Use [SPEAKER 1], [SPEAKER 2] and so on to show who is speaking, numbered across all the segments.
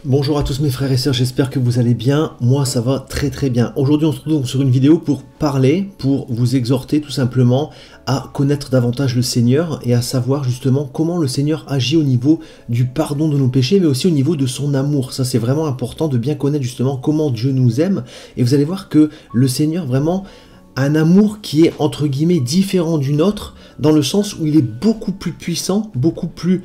[SPEAKER 1] Bonjour à tous mes frères et sœurs, j'espère que vous allez bien. Moi ça va très très bien. Aujourd'hui on se retrouve sur une vidéo pour parler, pour vous exhorter tout simplement à connaître davantage le Seigneur et à savoir justement comment le Seigneur agit au niveau du pardon de nos péchés, mais aussi au niveau de son amour. Ça c'est vraiment important de bien connaître justement comment Dieu nous aime. Et vous allez voir que le Seigneur vraiment a un amour qui est entre guillemets différent du nôtre, dans le sens où il est beaucoup plus puissant, beaucoup plus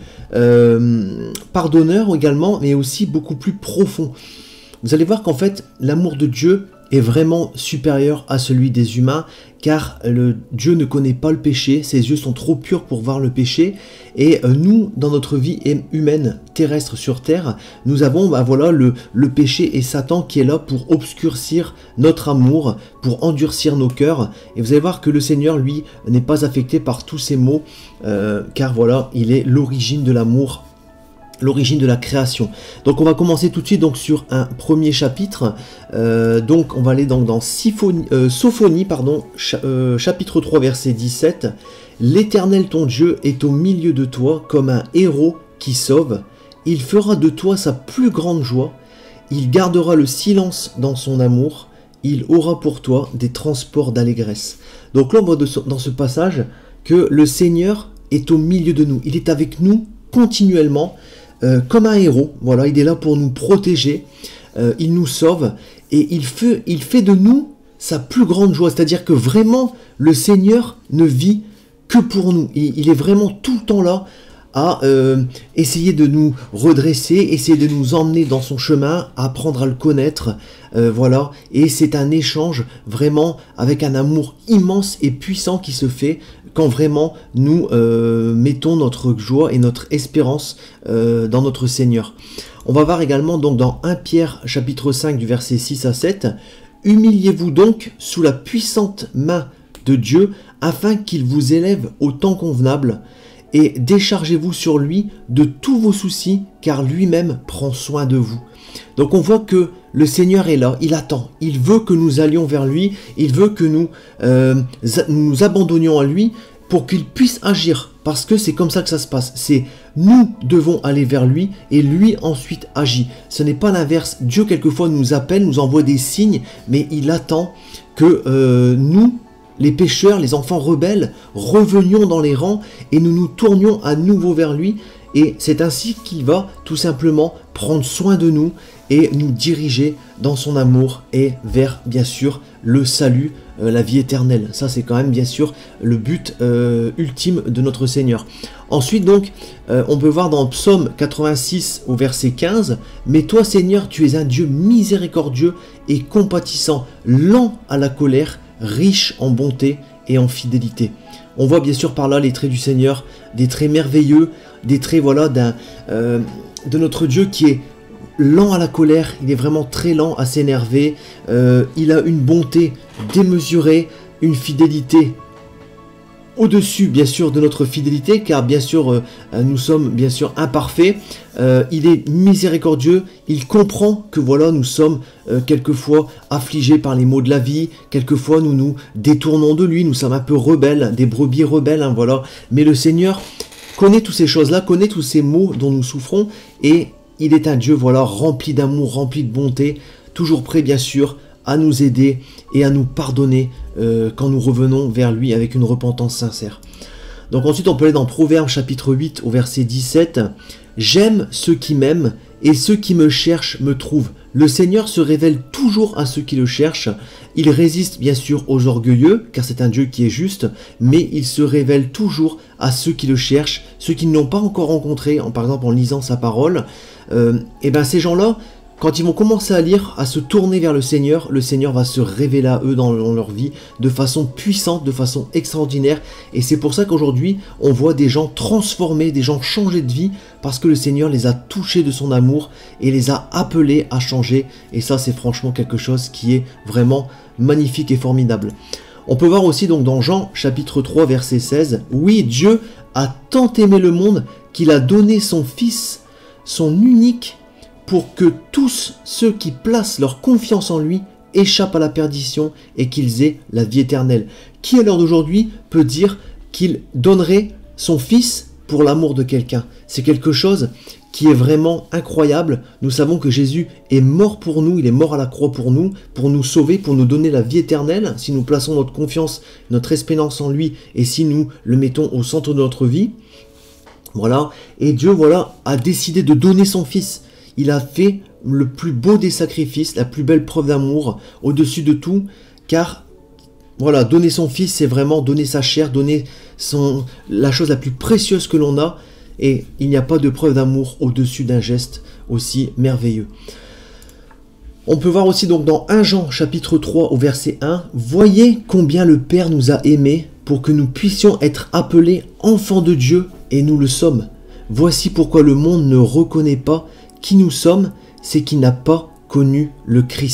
[SPEAKER 1] pardonneur également, mais aussi beaucoup plus profond. Vous allez voir qu'en fait, l'amour de Dieu est vraiment supérieur à celui des humains, car Dieu ne connaît pas le péché, ses yeux sont trop purs pour voir le péché, et nous, dans notre vie humaine terrestre sur terre, nous avons voilà, le péché et Satan qui est là pour obscurcir notre amour, pour endurcir nos cœurs, et vous allez voir que le Seigneur, lui, n'est pas affecté par tous ces maux, car voilà, il est l'origine de l'amour, l'origine de la création. Donc on va commencer tout de suite donc sur un premier chapitre. Donc on va aller dans Sophonie, chapitre 3 verset 17. L'Éternel ton Dieu est au milieu de toi comme un héros qui sauve. Il fera de toi sa plus grande joie. Il gardera le silence dans son amour. Il aura pour toi des transports d'allégresse. Donc là on voit dans ce passage que le Seigneur est au milieu de nous. Il est avec nous continuellement. Comme un héros, voilà, il est là pour nous protéger, il nous sauve et il fait de nous sa plus grande joie, c'est-à-dire que vraiment le Seigneur ne vit que pour nous, il est vraiment tout le temps là à essayer de nous redresser, essayer de nous emmener dans son chemin, apprendre à le connaître, voilà, et c'est un échange vraiment avec un amour immense et puissant qui se fait quand vraiment nous mettons notre joie et notre espérance dans notre Seigneur. On va voir également donc dans 1 Pierre chapitre 5 du verset 6 à 7, « Humiliez-vous donc sous la puissante main de Dieu afin qu'il vous élève au temps convenable, et déchargez-vous sur lui de tous vos soucis, car lui-même prend soin de vous. » Donc on voit que le Seigneur est là, il attend, il veut que nous allions vers lui, il veut que nous nous abandonnions à lui pour qu'il puisse agir, parce que c'est comme ça que ça se passe. C'est nous devons aller vers lui et lui ensuite agit. Ce n'est pas l'inverse. Dieu quelquefois nous appelle, nous envoie des signes, mais il attend que nous, les pécheurs, les enfants rebelles, revenions dans les rangs et nous nous tournions à nouveau vers lui. Et c'est ainsi qu'il va tout simplement prendre soin de nous et nous diriger dans son amour et vers, bien sûr, le salut, la vie éternelle. Ça, c'est quand même, bien sûr, le but ultime de notre Seigneur. Ensuite, donc, on peut voir dans Psaume 86 au verset 15, « Mais toi, Seigneur, tu es un Dieu miséricordieux et compatissant, lent à la colère, riche en bonté et en fidélité. » On voit bien sûr par là les traits du Seigneur, des traits merveilleux, des traits voilà de notre Dieu qui est lent à la colère, il est vraiment très lent à s'énerver, il a une bonté démesurée, une fidélité au-dessus bien sûr de notre fidélité, car bien sûr nous sommes bien sûr imparfaits, il est miséricordieux, il comprend que voilà nous sommes quelquefois affligés par les maux de la vie, quelquefois nous nous détournons de lui, nous sommes un peu rebelles, des brebis rebelles, hein, voilà, mais le Seigneur connaît toutes ces choses-là, connaît tous ces maux dont nous souffrons, et il est un Dieu voilà rempli d'amour, rempli de bonté, toujours prêt bien sûr à nous aider et à nous pardonner quand nous revenons vers lui avec une repentance sincère. Donc ensuite on peut aller dans Proverbes chapitre 8 au verset 17. « J'aime ceux qui m'aiment et ceux qui me cherchent me trouvent. Le Seigneur se révèle toujours à ceux qui le cherchent. Il résiste bien sûr aux orgueilleux, car c'est un Dieu qui est juste, mais il se révèle toujours à ceux qui le cherchent, ceux qui ne l'ont pas encore rencontré, par exemple en lisant sa parole. Et bien ces gens-là, quand ils vont commencer à lire, à se tourner vers le Seigneur va se révéler à eux dans leur vie de façon puissante, de façon extraordinaire. Et c'est pour ça qu'aujourd'hui, on voit des gens transformés, des gens changer de vie, parce que le Seigneur les a touchés de son amour et les a appelés à changer. Et ça, c'est franchement quelque chose qui est vraiment magnifique et formidable. On peut voir aussi donc dans Jean chapitre 3 verset 16, « Oui, Dieu a tant aimé le monde qu'il a donné son Fils, son unique, pour que tous ceux qui placent leur confiance en lui échappent à la perdition et qu'ils aient la vie éternelle. » Qui à l'heure d'aujourd'hui peut dire qu'il donnerait son Fils pour l'amour de quelqu'un? C'est quelque chose qui est vraiment incroyable. Nous savons que Jésus est mort pour nous, il est mort à la croix pour nous sauver, pour nous donner la vie éternelle, si nous plaçons notre confiance, notre espérance en lui, et si nous le mettons au centre de notre vie. Voilà, et Dieu, voilà, a décidé de donner son Fils. Il a fait le plus beau des sacrifices, la plus belle preuve d'amour, au-dessus de tout, car, voilà, donner son Fils, c'est vraiment donner sa chair, donner la chose la plus précieuse que l'on a, et il n'y a pas de preuve d'amour au-dessus d'un geste aussi merveilleux. On peut voir aussi donc dans 1 Jean chapitre 3 au verset 1, « Voyez combien le Père nous a aimés pour que nous puissions être appelés enfants de Dieu, et nous le sommes. Voici pourquoi le monde ne reconnaît pas qui nous sommes, c'est qu'il n'a pas connu le Christ. »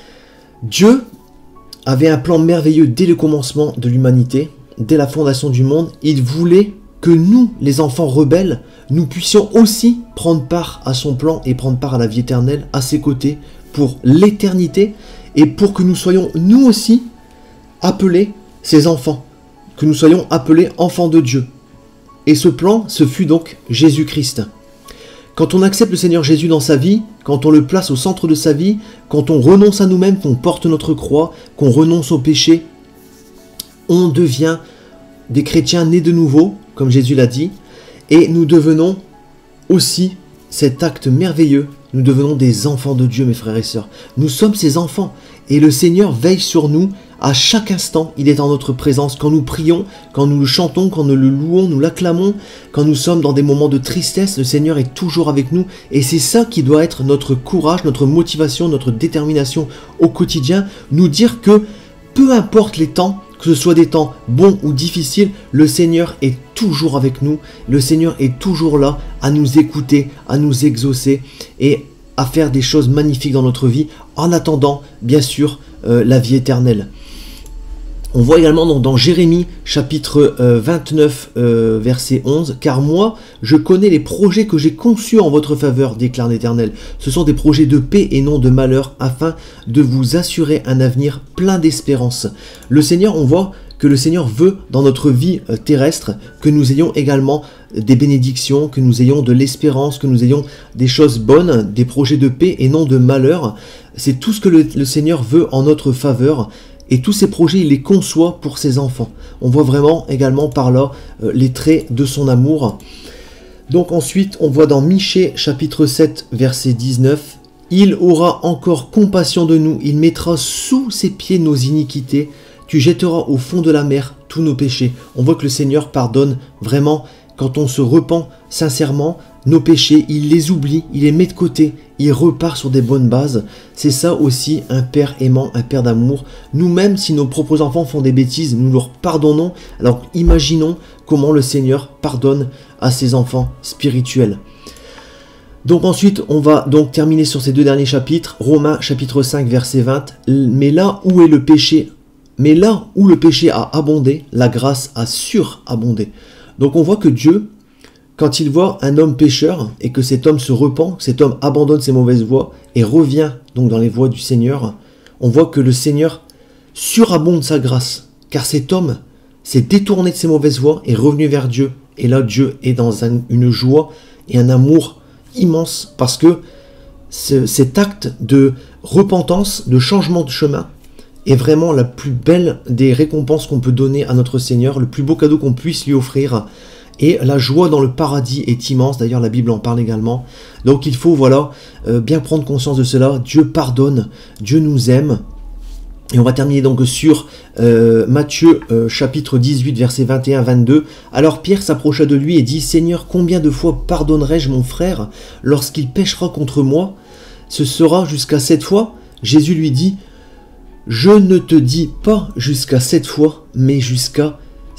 [SPEAKER 1] Dieu avait un plan merveilleux dès le commencement de l'humanité, dès la fondation du monde. Il voulait que nous, les enfants rebelles, nous puissions aussi prendre part à son plan et prendre part à la vie éternelle, à ses côtés, pour l'éternité, et pour que nous soyons nous aussi appelés ses enfants, que nous soyons appelés enfants de Dieu. Et ce plan, ce fut donc Jésus-Christ. Quand on accepte le Seigneur Jésus dans sa vie, quand on le place au centre de sa vie, quand on renonce à nous-mêmes, qu'on porte notre croix, qu'on renonce au péché, on devient des chrétiens nés de nouveau, comme Jésus l'a dit, et nous devenons aussi cet acte merveilleux, nous devenons des enfants de Dieu, mes frères et sœurs. Nous sommes ses enfants, et le Seigneur veille sur nous à chaque instant. Il est en notre présence, quand nous prions, quand nous le chantons, quand nous le louons, nous l'acclamons, quand nous sommes dans des moments de tristesse, le Seigneur est toujours avec nous, et c'est ça qui doit être notre courage, notre motivation, notre détermination au quotidien, nous dire que peu importe les temps, que ce soit des temps bons ou difficiles, le Seigneur est toujours avec nous, le Seigneur est toujours là à nous écouter, à nous exaucer et à faire des choses magnifiques dans notre vie, en attendant bien sûr la vie éternelle. On voit également dans Jérémie chapitre 29 verset 11, « Car moi, je connais les projets que j'ai conçus en votre faveur, déclare l'Éternel. Ce sont des projets de paix et non de malheur, afin de vous assurer un avenir plein d'espérance. » Le Seigneur, on voit que le Seigneur veut dans notre vie terrestre que nous ayons également des bénédictions, que nous ayons de l'espérance, que nous ayons des choses bonnes, des projets de paix et non de malheur. C'est tout ce que le Seigneur veut en notre faveur. Et tous ces projets, il les conçoit pour ses enfants. On voit vraiment également par là les traits de son amour. Donc ensuite, on voit dans Michée chapitre 7, verset 19, « Il aura encore compassion de nous, il mettra sous ses pieds nos iniquités, tu jetteras au fond de la mer tous nos péchés. » On voit que le Seigneur pardonne vraiment quand on se repent sincèrement. Nos péchés, il les oublie, il les met de côté, il repart sur des bonnes bases. C'est ça aussi un Père aimant, un Père d'amour. Nous-mêmes, si nos propres enfants font des bêtises, nous leur pardonnons. Alors imaginons comment le Seigneur pardonne à ses enfants spirituels. Donc ensuite, on va donc terminer sur ces deux derniers chapitres. Romains chapitre 5, verset 20. « Mais là où le péché a abondé, la grâce a surabondé. » Donc on voit que Dieu, quand il voit un homme pécheur et que cet homme se repent, cet homme abandonne ses mauvaises voies et revient donc dans les voies du Seigneur, on voit que le Seigneur surabonde sa grâce, car cet homme s'est détourné de ses mauvaises voies et est revenu vers Dieu. Et là, Dieu est dans une joie et un amour immense, parce que cet acte de repentance, de changement de chemin, est vraiment la plus belle des récompenses qu'on peut donner à notre Seigneur, le plus beau cadeau qu'on puisse lui offrir. Et la joie dans le paradis est immense, d'ailleurs la Bible en parle également. Donc il faut bien prendre conscience de cela. Dieu pardonne, Dieu nous aime. Et on va terminer donc sur Matthieu chapitre 18 versets 21-22. Alors Pierre s'approcha de lui et dit, « Seigneur, combien de fois pardonnerai-je mon frère lorsqu'il péchera contre moi? Ce sera jusqu'à 7 fois ?» Jésus lui dit, « Je ne te dis pas jusqu'à 7 fois, mais jusqu'à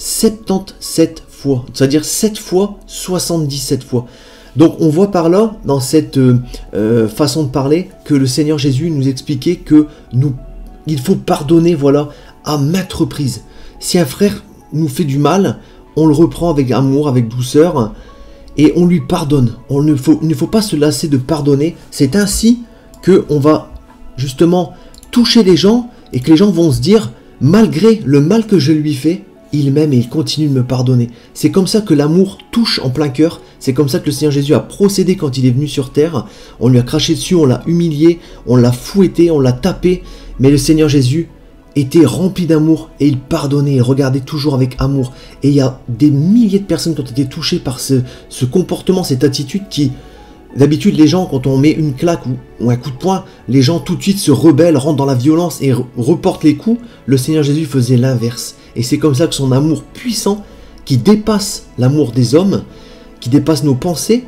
[SPEAKER 1] 77 fois. » C'est-à-dire 7 fois, 77 fois. Donc on voit par là, dans cette façon de parler, que le Seigneur Jésus nous expliquait que il faut pardonner, à maintes reprises. Si un frère nous fait du mal, on le reprend avec amour, avec douceur, et on lui pardonne. Il ne faut pas se lasser de pardonner. C'est ainsi qu'on va justement toucher les gens, et que les gens vont se dire, malgré le mal que je lui fais, il m'aime et il continue de me pardonner. C'est comme ça que l'amour touche en plein cœur. C'est comme ça que le Seigneur Jésus a procédé quand il est venu sur terre. On lui a craché dessus, on l'a humilié, on l'a fouetté, on l'a tapé. Mais le Seigneur Jésus était rempli d'amour et il pardonnait, il regardait toujours avec amour. Et il y a des milliers de personnes qui ont été touchées par ce comportement, cette attitude qui... D'habitude, les gens, quand on met une claque ou un coup de poing, les gens tout de suite se rebellent, rentrent dans la violence et reportent les coups. Le Seigneur Jésus faisait l'inverse. Et c'est comme ça que son amour puissant, qui dépasse l'amour des hommes, qui dépasse nos pensées,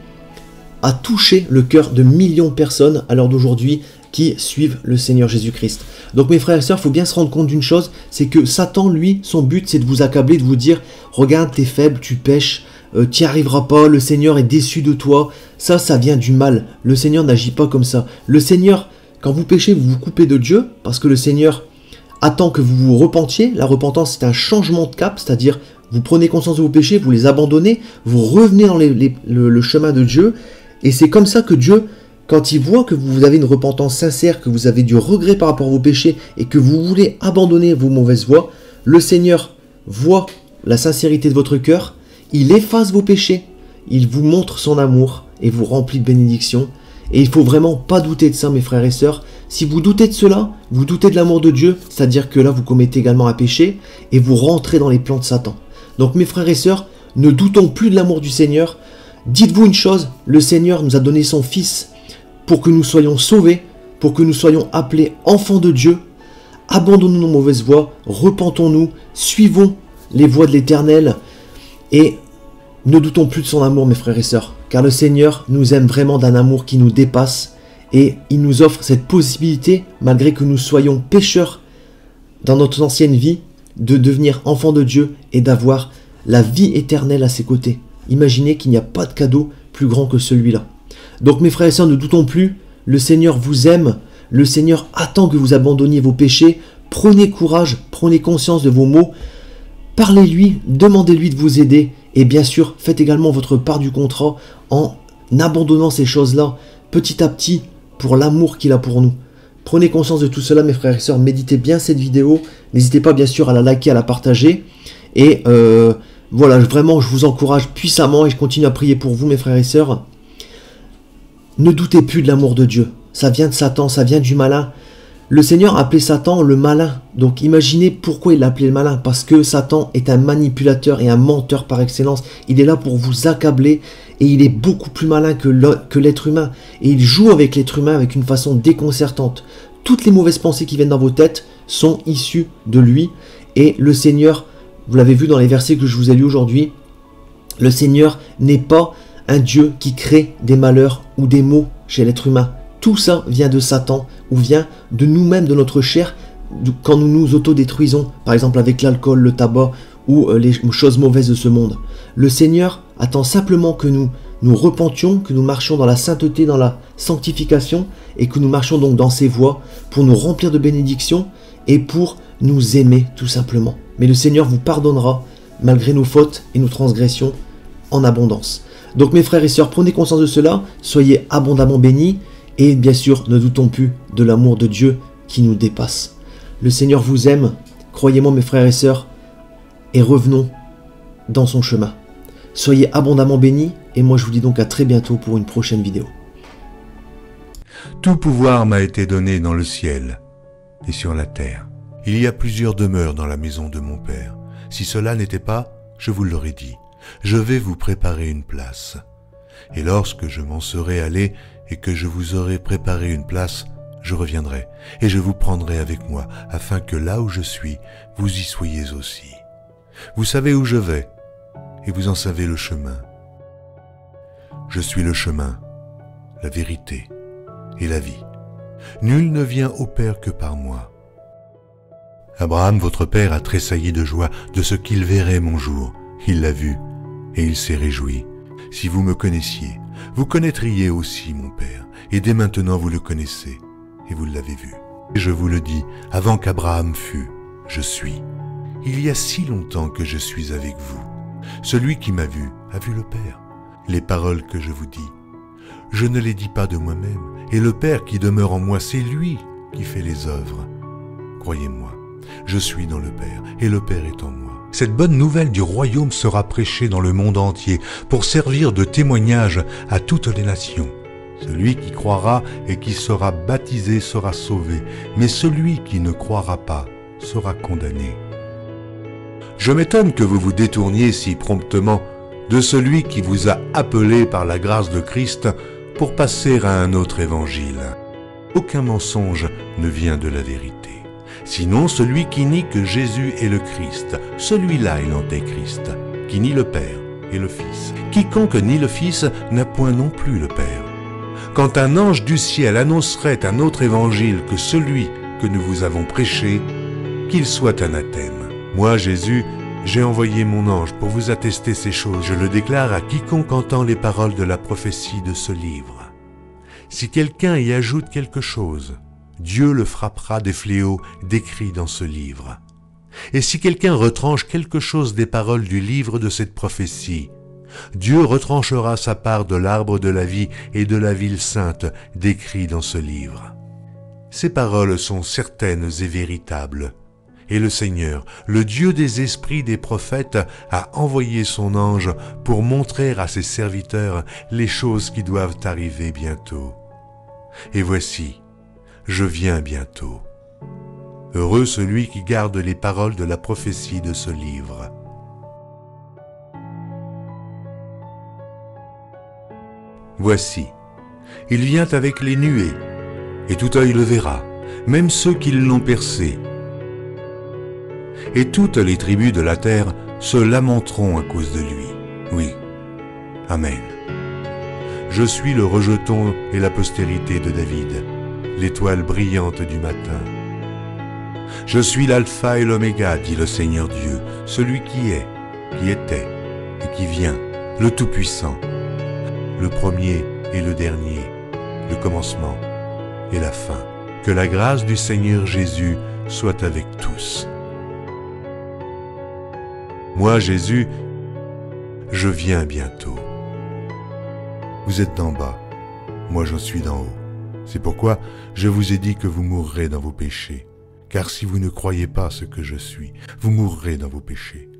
[SPEAKER 1] a touché le cœur de millions de personnes à l'heure d'aujourd'hui qui suivent le Seigneur Jésus-Christ. Donc mes frères et sœurs, il faut bien se rendre compte d'une chose, c'est que Satan, lui, son but, c'est de vous accabler, de vous dire « Regarde, t'es faible, tu pèches, tu n'y arriveras pas, le Seigneur est déçu de toi. » Ça vient du mal. Le Seigneur n'agit pas comme ça. Le Seigneur, quand vous péchez, vous vous coupez de Dieu, parce que le Seigneur attend que vous vous repentiez. La repentance, c'est un changement de cap, c'est-à-dire vous prenez conscience de vos péchés, vous les abandonnez, vous revenez dans le chemin de Dieu, et c'est comme ça que Dieu, quand il voit que vous avez une repentance sincère, que vous avez du regret par rapport à vos péchés, et que vous voulez abandonner vos mauvaises voies, le Seigneur voit la sincérité de votre cœur, il efface vos péchés, il vous montre son amour, et vous remplit de bénédictions. Et il ne faut vraiment pas douter de ça, mes frères et sœurs. Si vous doutez de cela, vous doutez de l'amour de Dieu, c'est-à-dire que là, vous commettez également un péché, et vous rentrez dans les plans de Satan. Donc, mes frères et sœurs, ne doutons plus de l'amour du Seigneur. Dites-vous une chose, le Seigneur nous a donné son Fils pour que nous soyons sauvés, pour que nous soyons appelés enfants de Dieu. Abandonnons nos mauvaises voies, repentons-nous, suivons les voies de l'Éternel, et ne doutons plus de son amour, mes frères et sœurs, car le Seigneur nous aime vraiment d'un amour qui nous dépasse et il nous offre cette possibilité, malgré que nous soyons pécheurs dans notre ancienne vie, de devenir enfants de Dieu et d'avoir la vie éternelle à ses côtés. Imaginez qu'il n'y a pas de cadeau plus grand que celui-là. Donc mes frères et sœurs, ne doutons plus, le Seigneur vous aime, le Seigneur attend que vous abandonniez vos péchés, prenez courage, prenez conscience de vos maux, parlez-lui, demandez-lui de vous aider. Et bien sûr, faites également votre part du contrat en abandonnant ces choses-là, petit à petit, pour l'amour qu'il a pour nous. Prenez conscience de tout cela, mes frères et sœurs, méditez bien cette vidéo. N'hésitez pas, bien sûr, à la liker, à la partager. Et voilà, vraiment, je vous encourage puissamment et je continue à prier pour vous, mes frères et sœurs. Ne doutez plus de l'amour de Dieu. Ça vient de Satan, ça vient du malin. Le Seigneur a appelé Satan le malin. Donc imaginez pourquoi il l'a appelé le malin. Parce que Satan est un manipulateur et un menteur par excellence. Il est là pour vous accabler et il est beaucoup plus malin que l'être humain. Et il joue avec l'être humain avec une façon déconcertante. Toutes les mauvaises pensées qui viennent dans vos têtes sont issues de lui. Et le Seigneur, vous l'avez vu dans les versets que je vous ai lus aujourd'hui, le Seigneur n'est pas un Dieu qui crée des malheurs ou des maux chez l'être humain. Tout ça vient de Satan ou vient de nous-mêmes, de notre chair, quand nous nous autodétruisons, par exemple avec l'alcool, le tabac ou les choses mauvaises de ce monde. Le Seigneur attend simplement que nous nous repentions, que nous marchions dans la sainteté, dans la sanctification et que nous marchions donc dans ses voies pour nous remplir de bénédictions et pour nous aimer tout simplement. Mais le Seigneur vous pardonnera malgré nos fautes et nos transgressions en abondance. Donc mes frères et sœurs, prenez conscience de cela, soyez abondamment bénis. Et bien sûr, ne doutons plus de l'amour de Dieu qui nous dépasse. Le Seigneur vous aime, croyez-moi mes frères et sœurs, et revenons dans son chemin. Soyez abondamment bénis, et moi je vous dis donc à très bientôt pour une prochaine vidéo.
[SPEAKER 2] Tout pouvoir m'a été donné dans le ciel et sur la terre. Il y a plusieurs demeures dans la maison de mon Père. Si cela n'était pas, je vous l'aurais dit. Je vais vous préparer une place. Et lorsque je m'en serai allé et que je vous aurai préparé une place, je reviendrai et je vous prendrai avec moi, afin que là où je suis, vous y soyez aussi. Vous savez où je vais, et vous en savez le chemin. Je suis le chemin, la vérité et la vie. Nul ne vient au Père que par moi. Abraham, votre père, a tressailli de joie de ce qu'il verrait mon jour. Il l'a vu, et il s'est réjoui. Si vous me connaissiez, vous connaîtriez aussi mon Père, et dès maintenant vous le connaissez, et vous l'avez vu. Et je vous le dis, avant qu'Abraham fût, je suis. Il y a si longtemps que je suis avec vous. Celui qui m'a vu a vu le Père. Les paroles que je vous dis, je ne les dis pas de moi-même, et le Père qui demeure en moi, c'est lui qui fait les œuvres. Croyez-moi, je suis dans le Père, et le Père est en moi. Cette bonne nouvelle du royaume sera prêchée dans le monde entier pour servir de témoignage à toutes les nations. Celui qui croira et qui sera baptisé sera sauvé, mais celui qui ne croira pas sera condamné. Je m'étonne que vous vous détourniez si promptement de celui qui vous a appelé par la grâce de Christ pour passer à un autre évangile. Aucun mensonge ne vient de la vérité. Sinon celui qui nie que Jésus est le Christ, celui-là est l'antéchrist, qui nie le Père et le Fils. Quiconque nie le Fils n'a point non plus le Père. Quand un ange du ciel annoncerait un autre évangile que celui que nous vous avons prêché, qu'il soit anathème. Moi, Jésus, j'ai envoyé mon ange pour vous attester ces choses. Je le déclare à quiconque entend les paroles de la prophétie de ce livre. Si quelqu'un y ajoute quelque chose, Dieu le frappera des fléaux décrits dans ce livre. Et si quelqu'un retranche quelque chose des paroles du livre de cette prophétie, Dieu retranchera sa part de l'arbre de la vie et de la ville sainte décrits dans ce livre. Ces paroles sont certaines et véritables. Et le Seigneur, le Dieu des esprits des prophètes, a envoyé son ange pour montrer à ses serviteurs les choses qui doivent arriver bientôt. Et voici, je viens bientôt. Heureux celui qui garde les paroles de la prophétie de ce livre. Voici, il vient avec les nuées, et tout œil le verra, même ceux qui l'ont percé. Et toutes les tribus de la terre se lamenteront à cause de lui. Oui, Amen. Je suis le rejeton et la postérité de David, l'étoile brillante du matin. Je suis l'alpha et l'oméga, dit le Seigneur Dieu, celui qui est, qui était et qui vient, le Tout-Puissant, le premier et le dernier, le commencement et la fin. Que la grâce du Seigneur Jésus soit avec tous. Moi, Jésus, je viens bientôt. Vous êtes d'en bas, moi je suis d'en haut. C'est pourquoi je vous ai dit que vous mourrez dans vos péchés. Car si vous ne croyez pas ce que je suis, vous mourrez dans vos péchés.